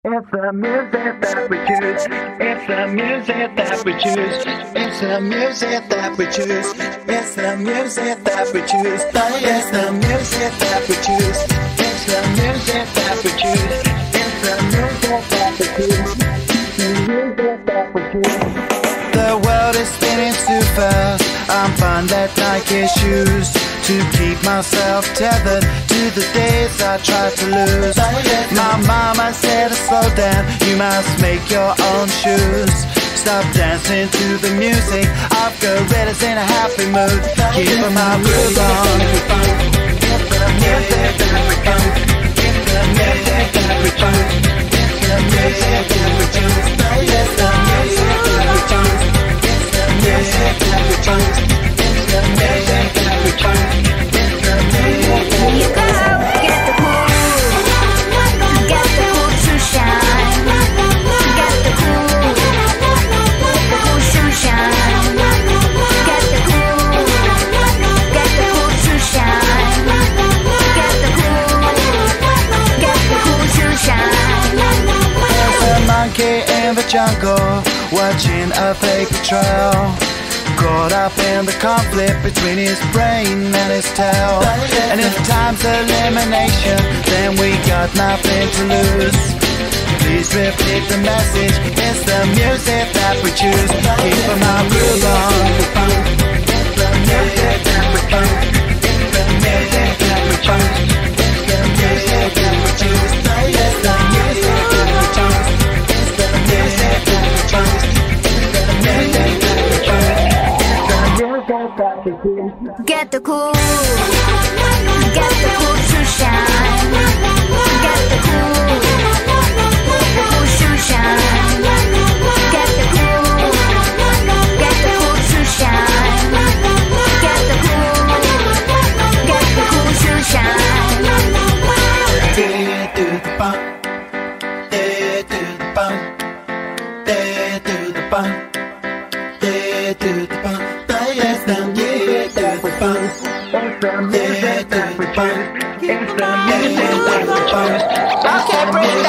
It's the music that we choose. It's the music that we choose. It's the music that we choose. It's the music that we choose. It's the music that we choose. It's the music that we choose. It's the music that we choose. The music that we choose. The world is spinning too fast. I'm fine that Nike shoes to keep myself tethered to the days I tried to lose. My mama said to slow down, you must make your own shoes. Stop dancing to the music, I've gorillas in a happy mood. Keep my groove on. It's the music that we choose. It's the music that we choose. It's the music that we choose. It's the music that we choose. It's the music that we choose. It's the music that we choose. It's the music that we choose. Get the cool, get the cool to shine. Get the cool to shine. Get the cool to shine. Get the cool to shine. There's a monkey in the jungle, watching a fake betrayal. Caught up in the conflict between his brain and his tail. And if time's elimination, then we got nothing to lose. Please repeat the message, it's the music that we choose. Keep my groove on. It's the music that we choose. It's the music that we choose. It's the music that we choose. It's the music that we choose. It's the music that we choose. It's the music that we choose. Get the cool, get the cool to shine. Get the cool to shine. Get the cool to shine. Get the cool to shine. Do the bump, do the bump, do the bump, do the bump. It's the music that we choose. It's the music that we choose. It's the music that we choose. I can't breathe.